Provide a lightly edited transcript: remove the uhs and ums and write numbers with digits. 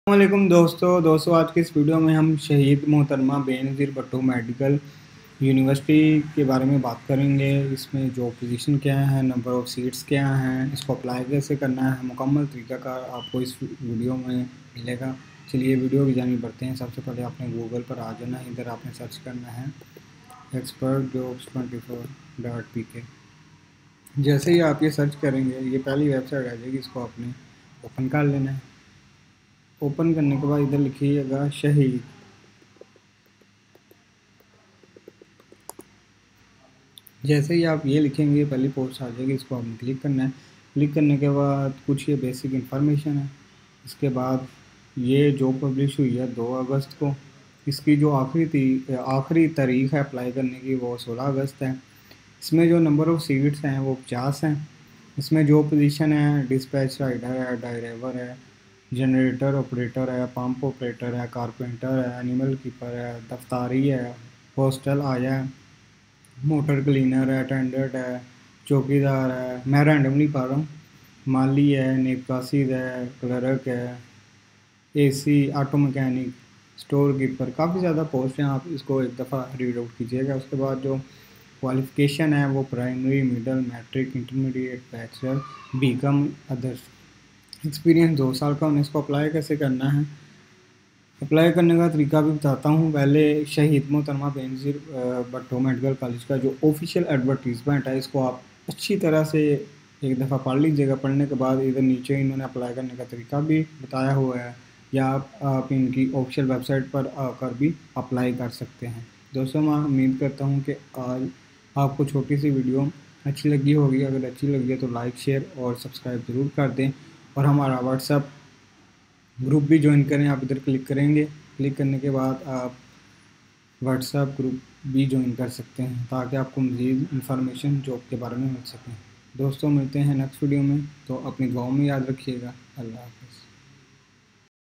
वालेकुम दोस्तों आज के इस वीडियो में हम शहीद मोहतरमा बेनज़ीर भुट्टो मेडिकल यूनिवर्सिटी के बारे में बात करेंगे। इसमें जो पोजीशन क्या है, नंबर ऑफ़ सीट्स क्या हैं, इसको अप्लाई कैसे करना है, मुकम्मल तरीक़ाकार आपको इस वीडियो में मिलेगा। चलिए वीडियो की जानिब बढ़ते हैं। सबसे पहले आपने गूगल पर आ जाना है, इधर आपने सर्च करना है expertjobs24.pk। जैसे ही आप ये सर्च करेंगे ये पहली वेबसाइट आ जाएगी, इसको आपने ओपन कर लेना है। ओपन करने के बाद इधर लिखिएगा शहीद। जैसे ही आप ये लिखेंगे पहली पोस्ट आ जाएगी, इसको आपने क्लिक करना है। क्लिक करने के बाद कुछ ये बेसिक इन्फॉर्मेशन है। इसके बाद ये जो पब्लिश हुई है 2 अगस्त को, इसकी जो आखिरी तारीख है अप्लाई करने की वो 16 अगस्त है। इसमें जो नंबर ऑफ़ सीट्स हैं वो 50 हैं। इसमें जो पोजीशन है डिस्पैच राइडर है, ड्राइवर है, जनरेटर ऑपरेटर है, पंप ऑपरेटर है, कारपेंटर है, एनिमल कीपर है, दफ्तारी है, पोस्टल आया है, मोटर क्लीनर है, अटेंडेंट है, चौकीदार है, मैं रैंडमली पढ़ रहा हूँ, माली है, निकासीद है, क्लर्क है, AC, auto mechanic, store keeper, काफ़ी ज़्यादा पोस्ट हैं। आप इसको एक दफ़ा रीड आउट कीजिएगा। उसके बाद जो क्वालिफ़िकेशन है वो primary, middle, matric, intermediate, bachelor, BCom, others. Experience 2 साल का। उन्हें इसको अप्लाई कैसे करना है, अप्लाई करने का तरीका भी बताता हूँ। पहले शहीद मोहतरमा बेनज़ीर भुट्टो मेडिकल कॉलेज का जो ऑफिशियल एडवर्टीज़मेंट है इसको आप अच्छी तरह से एक दफ़ा पढ़ लीजिएगा। पढ़ने के बाद इधर नीचे इन्होंने अप्लाई करने का तरीका भी बताया हुआ है, या आप इनकी ऑफिशियल वेबसाइट पर आकर भी अप्लाई कर सकते हैं। दोस्तों मैं उम्मीद करता हूँ कि आज आपको छोटी सी वीडियो अच्छी लगी होगी। अगर अच्छी लगी है तो लाइक, शेयर और सब्सक्राइब ज़रूर कर दें, और हमारा व्हाट्सएप ग्रुप भी ज्वाइन करें। आप इधर क्लिक करेंगे, क्लिक करने के बाद आप व्हाट्सएप ग्रुप भी ज्वाइन कर सकते हैं ताकि आपको मज़ीद इंफॉर्मेशन जॉब के बारे में मिल सके। दोस्तों मिलते हैं नेक्स्ट वीडियो में, तो अपनी दुआओं में याद रखिएगा। अल्लाह हाफ़िज़।